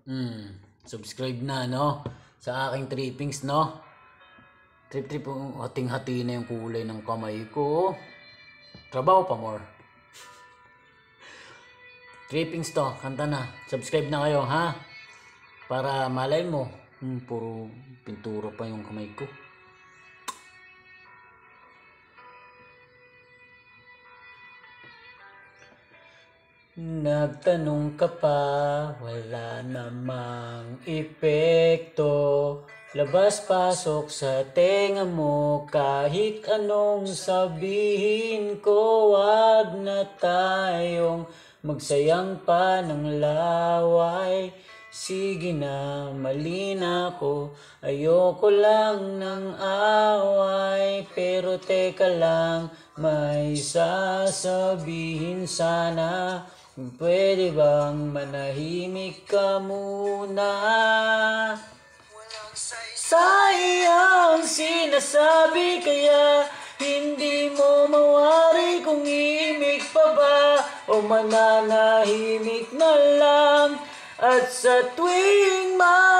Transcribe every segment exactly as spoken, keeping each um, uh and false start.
Hmm, subscribe na, no? Sa aking trippings, no? Trip-trip, hating-hati na yung kulay ng kamay ko. Trabaho pa more. Trippings to, kanta na. Subscribe na kayo, ha? Para malay mo, hmm, puro pintura pa yung kamay ko. Nagtanong ka pa, wala namang epekto. Labas-pasok sa tenga mo, kahit anong sabihin ko. Wag na tayong magsayang pa ng laway. Sige na, mali na ko, ayoko lang ng away. Pero teka lang, may sasabihin sana. Pwede bang manahimik ka muna? Sayang sinasabi, kaya hindi mo mawari kung imik pa ba o mananahimik na lang. At sa tuwing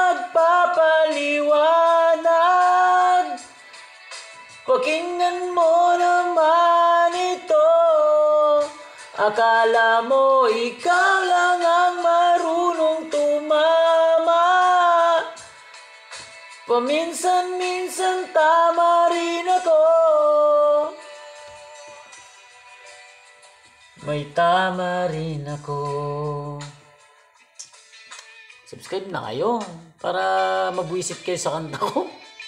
magpapaliwanag, pakinggan mo naman ito. Akala mo ikaw lang ang marunong tumama. Paminsan-minsan tama rin ako. May tama rin ako. Subscribe na kayo para mabwisit kayo sa kanta ko.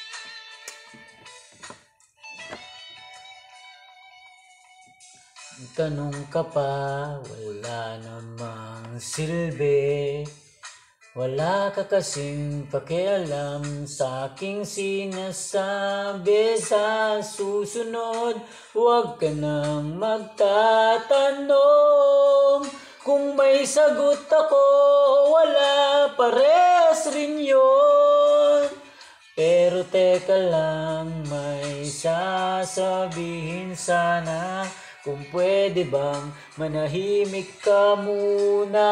Tanong ka pa, wala namang silbi. Wala ka kasing pakialam sa aking sinasabi. Sa susunod, huwag ka nang magtatanong. Kung may sagot ako, wala, parehas rin yun. Pero teka lang, may sasabihin sana. Kung pwede bang manahimik ka muna?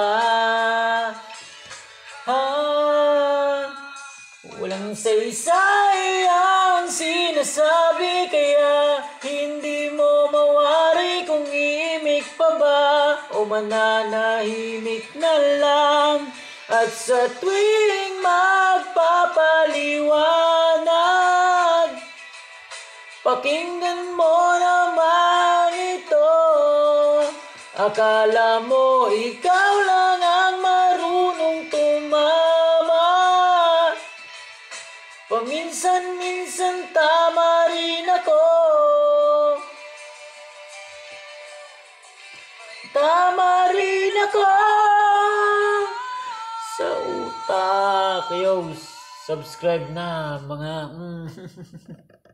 Ha? Walang saysay ang sinasabi, kaya hindi mo mawari kung imik pa ba o mananahimik na lang. At sa tuwing magpapaliwanag, pakinggan mo naman ito. Akala mo ikaw lang ang marunong tumama. Paminsan-minsan tama rin ako. Tama rin ako sa utak. Yo, subscribe na mga mm.